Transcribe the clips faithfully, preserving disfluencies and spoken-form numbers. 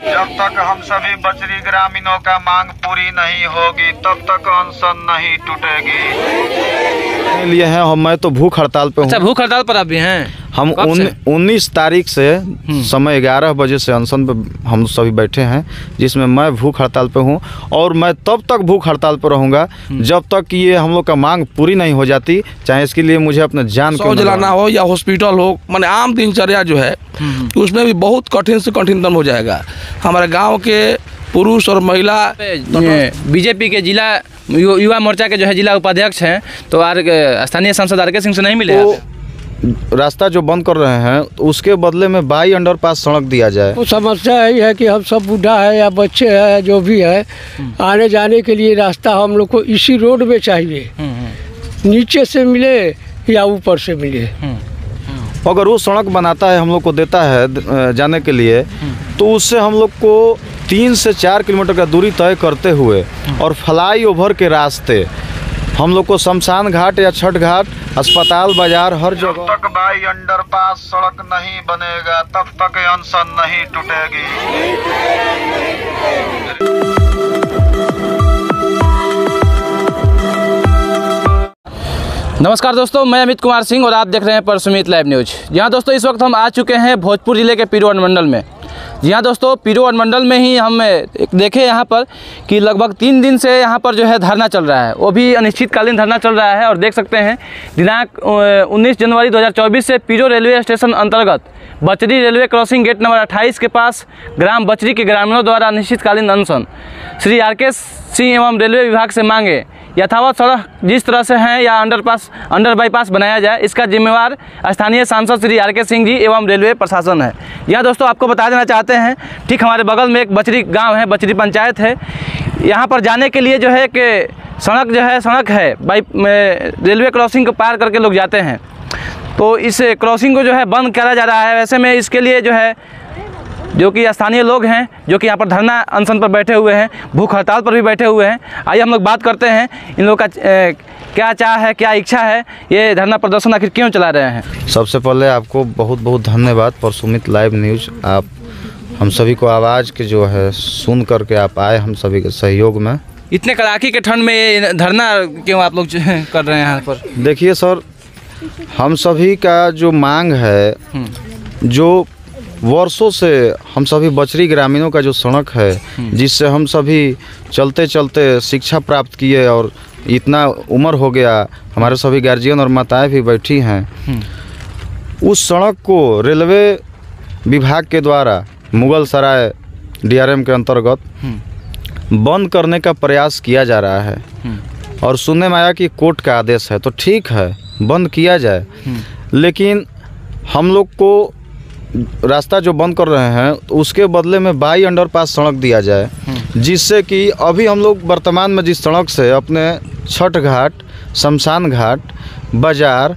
जब तक हम सभी बजरी ग्रामीणों का मांग पूरी नहीं होगी तब तक अनशन नहीं टूटेगी। लिए हैं हम, मैं तो भूख हड़ताल पे हूँ। अच्छा, भूख हड़ताल पर आप भी हैं? हम उन्नीस तारीख से समय ग्यारह बजे से अनशन पे हम सभी बैठे हैं, जिसमें मैं भूख हड़ताल पे हूँ और मैं तब तक भूख हड़ताल पर रहूँगा जब तक कि ये हम लोग का मांग पूरी नहीं हो जाती, चाहे इसके लिए मुझे अपना जान को जलाना हो या हॉस्पिटल हो। माने आम दिनचर्या जो है उसमें भी बहुत कठिन से कठिनतम हो जाएगा। हमारे गाँव के पुरुष और महिला बीजेपी के जिला युवा मोर्चा के जो है जिला उपाध्यक्ष हैं, तो आर स्थानीय सांसद आर के सिंह से नहीं मिले? तो रास्ता जो बंद कर रहे हैं उसके बदले में बाई अंडरपास सड़क दिया जाए। तो समस्या यही है कि हम सब बूढ़ा है या बच्चे हैं जो भी है, आने जाने के लिए रास्ता हम लोग को इसी रोड में चाहिए, नीचे से मिले या ऊपर से मिले। अगर वो सड़क बनाता है हम लोग को देता है जाने के लिए, तो उससे हम लोग को तीन से चार किलोमीटर का दूरी तय करते हुए और फ्लाई ओवर के रास्ते हम लोग को शमशान घाट या छठ घाट, अस्पताल, बाजार, हर जगह। जब तक बाई अंडरपास सड़क नहीं बनेगा तब तक अनशन नहीं टूटेगी। नमस्कार दोस्तों, मैं अमित कुमार सिंह और आप देख रहे हैं परसुमित लाइव न्यूज। जी हाँ दोस्तों, इस वक्त हम आ चुके हैं भोजपुर जिले के पीरो अनुमंडल में। जी हाँ दोस्तों, पीरो अनुमंडल में ही हम देखे यहाँ पर कि लगभग तीन दिन से यहाँ पर जो है धरना चल रहा है, वो भी अनिश्चितकालीन धरना चल रहा है। और देख सकते हैं दिनांक उन्नीस जनवरी दो हज़ार चौबीस से पीरो रेलवे स्टेशन अंतर्गत Bachri railway crossing gate number अट्ठाईस के पास ग्राम बचरी के ग्रामीणों द्वारा अनिश्चितकालीन अनशन। श्री आर के सिंह एवं रेलवे विभाग से मांगे यथावत सड़क जिस तरह से हैं या अंडरपास अंडर बाईपास बनाया जाए, इसका जिम्मेवार स्थानीय सांसद श्री आर के सिंह जी एवं रेलवे प्रशासन है। यह दोस्तों आपको बता देना चाहते हैं, ठीक हमारे बगल में एक बचरी गांव है, बचरी पंचायत है। यहाँ पर जाने के लिए जो है कि सड़क जो है सड़क है बाई रेलवे क्रॉसिंग को पार करके लोग जाते हैं, तो इस क्रॉसिंग को जो है बंद करा जा रहा है। वैसे में इसके लिए जो है जो कि स्थानीय लोग हैं जो कि यहाँ पर धरना अनशन पर बैठे हुए हैं, भूख हड़ताल पर भी बैठे हुए हैं। आइए हम लोग बात करते हैं इन लोगों का ए, क्या चाह है, क्या इच्छा है, ये धरना प्रदर्शन आखिर क्यों चला रहे हैं। सबसे पहले आपको बहुत बहुत धन्यवाद परसुमित लाइव न्यूज, आप हम सभी को आवाज़ के जो है सुन करके आप आए हम सभी के सहयोग में। इतने कड़ाके के ठंड में ये धरना क्यों आप लोग कर रहे हैं यहाँ पर? देखिए सर, हम सभी का जो मांग है, जो वर्षों से हम सभी बचरी ग्रामीणों का जो सड़क है जिससे हम सभी चलते चलते शिक्षा प्राप्त किए और इतना उम्र हो गया, हमारे सभी गार्जियन और माताएं भी बैठी हैं, उस सड़क को रेलवे विभाग के द्वारा Mughal Sarai D R M के अंतर्गत बंद करने का प्रयास किया जा रहा है। और सुनने में आया कि कोर्ट का आदेश है, तो ठीक है बंद किया जाए, लेकिन हम लोग को रास्ता जो बंद कर रहे हैं उसके बदले में बाई अंडरपास सड़क दिया जाए, जिससे कि अभी हम लोग वर्तमान में जिस सड़क से अपने छठ घाट, शमशान घाट, बाजार,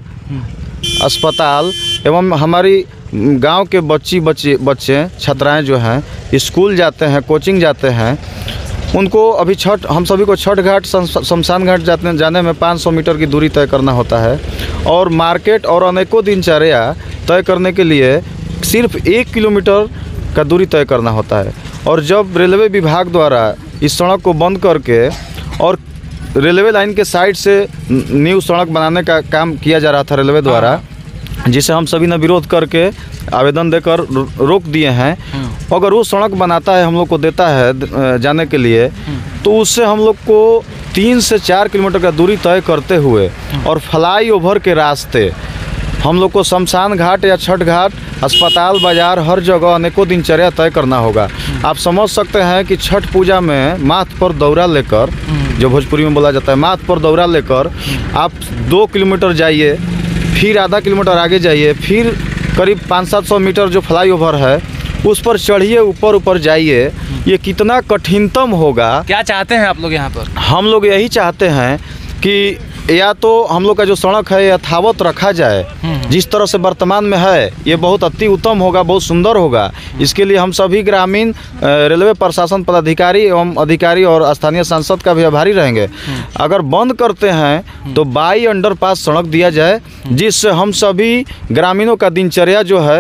अस्पताल एवं हमारी गांव के बच्ची बच्चे बच्चे छात्राएं जो हैं स्कूल जाते हैं, कोचिंग जाते हैं, उनको अभी छठ हम सभी को छठ घाट, शमशान घाट जाते जाने में पाँच सौ मीटर की दूरी तय करना होता है और मार्केट और अनेकों दिनचर्या तय करने के लिए सिर्फ एक किलोमीटर का दूरी तय करना होता है। और जब रेलवे विभाग द्वारा इस सड़क को बंद करके और रेलवे लाइन के साइड से न्यू सड़क बनाने का काम किया जा रहा था रेलवे द्वारा, जिसे हम सभी ने विरोध करके आवेदन देकर रोक दिए हैं, अगर वो सड़क बनाता है हम लोग को देता है जाने के लिए, तो उससे हम लोग को तीन से चार किलोमीटर का दूरी तय करते हुए और फ्लाई ओवर के रास्ते हम लोग को शमशान घाट या छठ घाट, अस्पताल, बाजार, हर जगह अनेकों दिनचर्या तय करना होगा। आप समझ सकते हैं कि छठ पूजा में माथ पर दौरा लेकर, जो भोजपुरी में बोला जाता है, माथ पर दौरा लेकर आप दो किलोमीटर जाइए, फिर आधा किलोमीटर आगे जाइए, फिर करीब पाँच सात सौ मीटर जो फ्लाई ओवर है उस पर चढ़िए, ऊपर ऊपर जाइए, ये कितना कठिनतम होगा। क्या चाहते हैं आप लोग यहाँ पर? हम लोग यही चाहते हैं कि या तो हम लोग का जो सड़क है यथावत रखा जाए, जिस तरह से वर्तमान में है, ये बहुत अति उत्तम होगा, बहुत सुंदर होगा। इसके लिए हम सभी ग्रामीण रेलवे प्रशासन पदाधिकारी एवं अधिकारी और स्थानीय सांसद का भी आभारी रहेंगे। अगर बंद करते हैं तो बाई अंडरपास सड़क दिया जाए, जिससे हम सभी ग्रामीणों का दिनचर्या जो है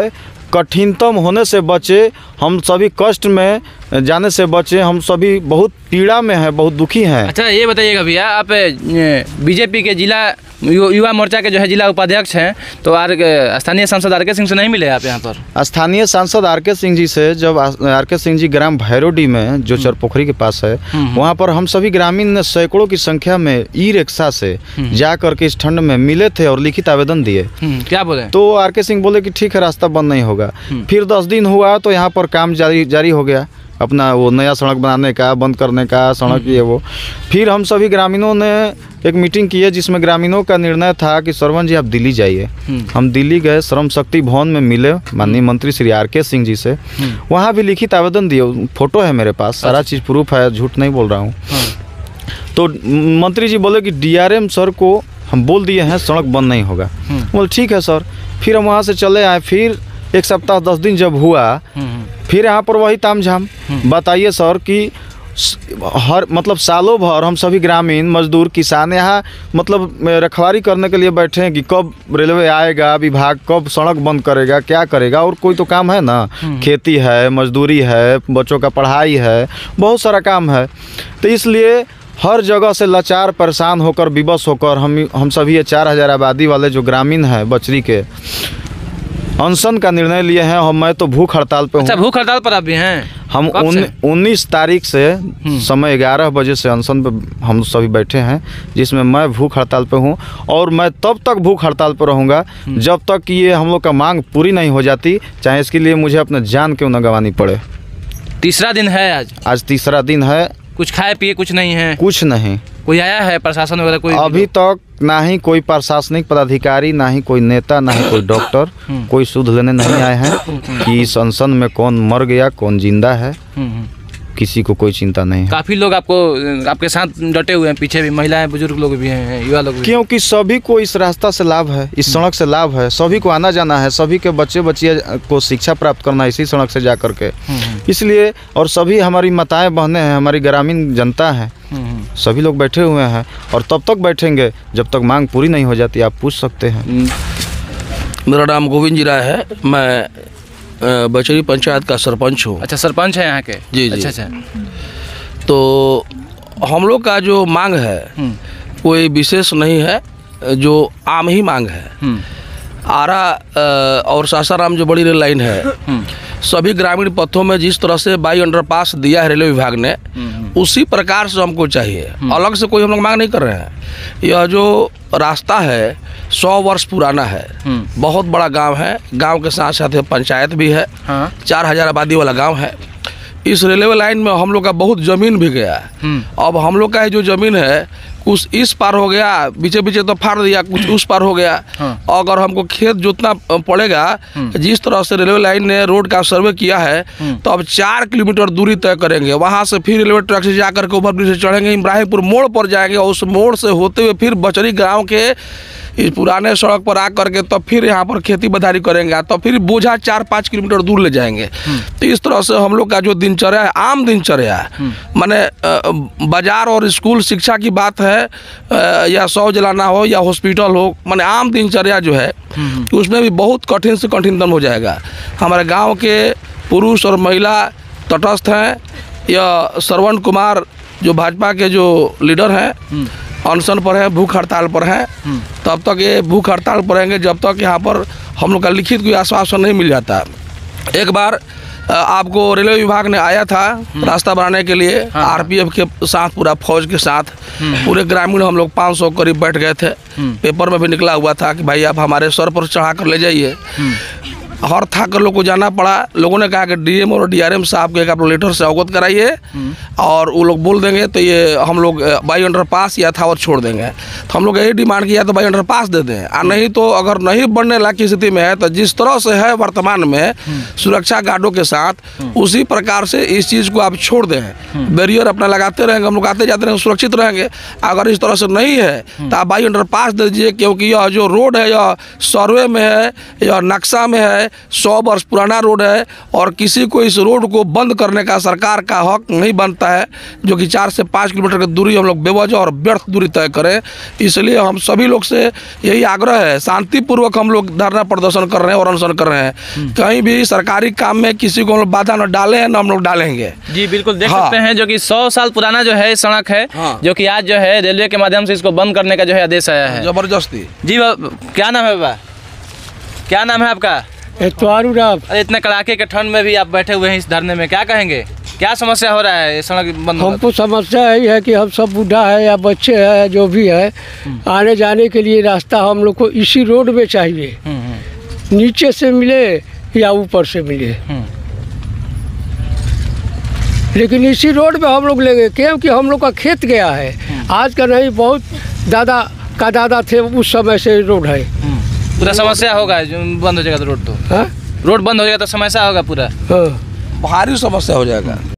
कठिनतम होने से बचे, हम सभी कष्ट में जाने से बचे, हम सभी बहुत पीड़ा में हैं, बहुत दुखी हैं। अच्छा ये बताइएगा भैया, आप बीजेपी के जिला यु, युवा मोर्चा के जो है जिला उपाध्यक्ष हैं, तो आर स्थानीय सांसद आर के सिंह से नहीं मिले आप यहाँ पर? स्थानीय सांसद आर के सिंह जी से, जब आर के सिंह जी ग्राम भैरोडी में जो चरपोखरी के पास है, वहाँ पर हम सभी ग्रामीण सैकड़ों की संख्या में ई रिक्शा से जा करके इस ठंड में मिले थे और लिखित आवेदन दिए। क्या बोले? तो आर के सिंह बोले कि ठीक है, रास्ता बंद नहीं होगा। फिर दस दिन हुआ तो यहाँ पर काम जारी जारी हो गया, अपना वो नया सड़क बनाने का, बंद करने का, सड़क ये वो। फिर हम सभी ग्रामीणों ने एक मीटिंग की है जिसमें ग्रामीणों का निर्णय था कि सरवन जी आप दिल्ली जाइए। हम दिल्ली गए, श्रम शक्ति भवन में मिले माननीय मंत्री श्री आर के सिंह जी से, वहाँ भी लिखित आवेदन दिए, फोटो है मेरे पास, सारा चीज़ प्रूफ है, झूठ नहीं बोल रहा हूँ। तो मंत्री जी बोले कि डी आर एम सर को हम बोल दिए हैं सड़क बंद नहीं होगा। बोले ठीक है सर। फिर हम वहाँ से चले आए, फिर एक सप्ताह दस दिन जब हुआ, फिर यहाँ पर वही तामझाम। बताइए सर कि हर मतलब सालों भर हम सभी ग्रामीण मजदूर किसान यहाँ मतलब रखवारी करने के लिए बैठे हैं कि कब रेलवे आएगा, विभाग कब सड़क बंद करेगा, क्या करेगा, और कोई तो काम है ना, खेती है, मजदूरी है, बच्चों का पढ़ाई है, बहुत सारा काम है। तो इसलिए हर जगह से लाचार परेशान होकर विवश होकर हम हम सभी ये चार हज़ार आबादी वाले जो ग्रामीण हैं बचरी के, अनशन का निर्णय लिए हैं। हम मैं तो भूख हड़ताल पे हूँ। अच्छा, भूख हड़ताल पर आप भी हैं? हम उन्नीस तारीख से समय ग्यारह बजे से अनशन पे हम सभी बैठे हैं, जिसमें मैं भूख हड़ताल पे हूँ और मैं तब तक भूख हड़ताल पर रहूँगा जब तक कि ये हम लोग का मांग पूरी नहीं हो जाती, चाहे इसके लिए मुझे अपने जान क्यों न गंवानी पड़े। तीसरा दिन है आज? आज तीसरा दिन है। कुछ खाए पिए कुछ नहीं है? कुछ नहीं। कोई आया है प्रशासन वगैरह? कोई अभी तक ना ही कोई प्रशासनिक पदाधिकारी, ना ही कोई नेता, ना ही कोई डॉक्टर कोई सुध लेने नहीं आए हैं कि इस अनशन में कौन मर गया, कौन जिंदा है, किसी को कोई चिंता नहीं है। काफ़ी लोग आपको आपके साथ डटे हुए हैं, पीछे भी महिलाएं, बुजुर्ग लोग भी हैं, युवा लोग भी, क्योंकि सभी को इस रास्ता से लाभ है, इस सड़क से लाभ है, सभी को आना जाना है, सभी के बच्चे बच्चियाँ को शिक्षा प्राप्त करना है इसी सड़क से जा करके। इसलिए और सभी हमारी माताएं बहनें हैं, हमारी ग्रामीण जनता है, सभी लोग बैठे हुए हैं और तब तक बैठेंगे जब तक मांग पूरी नहीं हो जाती। आप पूछ सकते हैं। मेरा नाम गोविंद जी राय है, मैं बचरी पंचायत का सरपंच हूँ। अच्छा, सरपंच है यहाँ के? जी जी। अच्छा अच्छा। तो हम लोग का जो मांग है कोई विशेष नहीं है, जो आम ही मांग है। आरा और सासाराम जो बड़ी रेल लाइन है, सभी ग्रामीण पथों में जिस तरह से बाई अंडरपास दिया है रेलवे विभाग ने, उसी प्रकार से हमको चाहिए। अलग से कोई हम लोग मांग नहीं कर रहे हैं। यह जो रास्ता है सौ वर्ष पुराना है, बहुत बड़ा गांव है, गांव के साथ साथ पंचायत भी है, हाँ। चार हजार आबादी वाला गांव है। इस रेलवे लाइन में हम लोग का बहुत ज़मीन भी गया है। अब हम लोग का जो ज़मीन है कुछ इस पार हो गया, पीछे पीछे तो फाड़ दिया, कुछ उस पार हो गया। हाँ। अगर हमको खेत जोतना पड़ेगा, जिस तरह से रेलवे लाइन ने रोड का सर्वे किया है, तो अब चार किलोमीटर दूरी तय करेंगे, वहाँ से फिर रेलवे ट्रैक से जाकर के ओवर ब्रिज से चढ़ेंगे, इब्राहिमपुर मोड़ पर जाएंगे और उस मोड़ से होते हुए फिर बचरी गाँव के इस पुराने सड़क पर आ करके तब फिर यहाँ पर खेती बधारी करेंगे, तो फिर बोझा चार पाँच किलोमीटर दूर ले जाएंगे। तो इस तरह से हम लोग का जो दिनचर्या है, आम दिनचर्या है, माने बाजार और स्कूल शिक्षा की बात है या शौच जलाना हो या हॉस्पिटल हो, माने आम दिनचर्या जो है उसमें भी बहुत कठिन से कठिनतम हो जाएगा। हमारे गाँव के पुरुष और महिला तटस्थ हैं। या श्रवण कुमार जो भाजपा के जो लीडर हैं अनशन पर है, भूख हड़ताल पर हैं, तब तक ये भूख हड़ताल पर रहेंगे जब तक यहाँ पर हम लोग का लिखित कोई आश्वासन नहीं मिल जाता। एक बार आपको रेलवे विभाग ने आया था रास्ता बनाने के लिए, हाँ। आरपीएफ के साथ, पूरा फौज के साथ, पूरे ग्रामीण हम लोग पाँच सौ करीब बैठ गए थे। पेपर में भी निकला हुआ था कि भाई आप हमारे सर पर चढ़ा कर ले जाइए। हर था कर लोग को जाना पड़ा। लोगों ने कहा कि डीएम और डीआरएम साहब के एक आप लेटर से अवगत कराइए और वो लोग बोल देंगे तो ये हम लोग बाई अंडर पास या था और छोड़ देंगे। तो हम लोग यही डिमांड किया तो बाई अंडर पास दे दें, और नहीं तो अगर नहीं बनने लायक की स्थिति में है तो जिस तरह से है वर्तमान में सुरक्षा गार्डों के साथ, उसी प्रकार से इस चीज़ को आप छोड़ दें। बैरियर अपना लगाते रहेंगे, हम लोग आते जाते रहेंगे, सुरक्षित रहेंगे। अगर इस तरह से नहीं है तो आप बाई अंडर पास दे दीजिए, क्योंकि यह जो रोड है यह सर्वे में है, यह नक्शा में है, सौ वर्ष पुराना रोड है और किसी को इस रोड को बंद करने का सरकार का हक नहीं बनता है, जो कि चार से पाँच किलोमीटर की दूरी हम लोग बेवजह और व्यर्थ दूरी तय करें। इसलिए हम सभी लोग से यही आग्रह है, शांतिपूर्वक हम लोग धरना प्रदर्शन कर रहे हैं और अनशन कर रहे हैं। कहीं भी सरकारी काम में किसी को हम लोग बाधा न डालें, न हम लोग डालेंगे। जी बिल्कुल, देख हाँ। सकते हैं जो कि सौ साल पुराना जो है सड़क है, हाँ। जो कि आज जो है रेलवे के माध्यम से इसको बंद करने का जो है आदेश आया है। जबरदस्ती। जी बाबा, क्या नाम है बाबा, क्या नाम है आपका? एतवारू राम। अरे इतने कड़ाके के ठंड में भी आप बैठे हुए हैं इस धरने में, क्या कहेंगे? क्या समस्या हो रहा है ये सड़क बंद? हमको समस्या यही है कि हम सब बूढ़ा है या बच्चे हैं जो भी है, आने जाने के लिए रास्ता हम लोग को इसी रोड में चाहिए, नीचे से मिले या ऊपर से मिले, लेकिन इसी रोड पे हम लोग लेंगे क्योंकि हम लोग का खेत गया है। आज का नहीं, बहुत दादा का दादा थे उस समय से रोड है। पूरा समस्या होगा जो बंद हो जाएगा तो रोड, तो हाँ? रोड बंद हो जाएगा तो समस्या होगा पूरा। हाँ। भारी समस्या हो जाएगा।